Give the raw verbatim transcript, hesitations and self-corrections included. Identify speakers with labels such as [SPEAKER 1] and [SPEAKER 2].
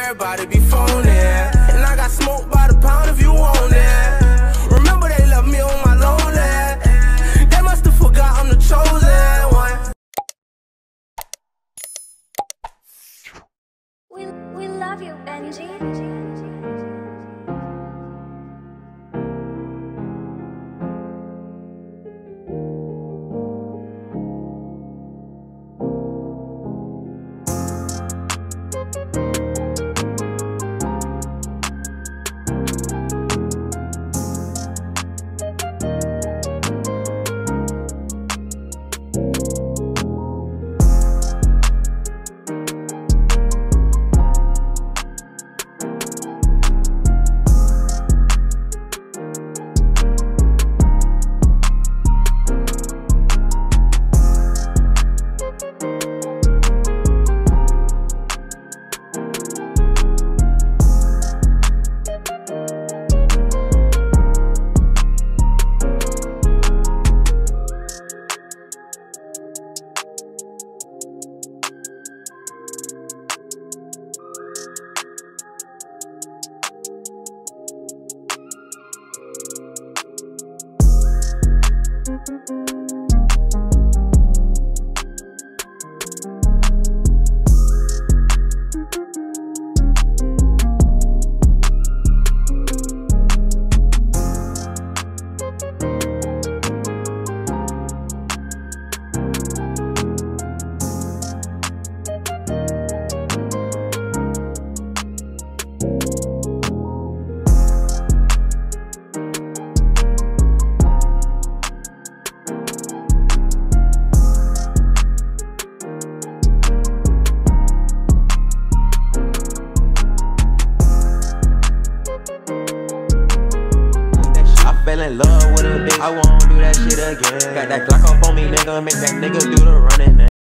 [SPEAKER 1] everybody be phony. And I got smoked by the pound if you want it. Remember they left me on my lonely. They must have forgot I'm the chosen one.
[SPEAKER 2] We, we love you, Benji.
[SPEAKER 3] Fell in love with a bitch, I won't do that shit again. Got that Glock up on me, nigga, make that nigga do the running, man.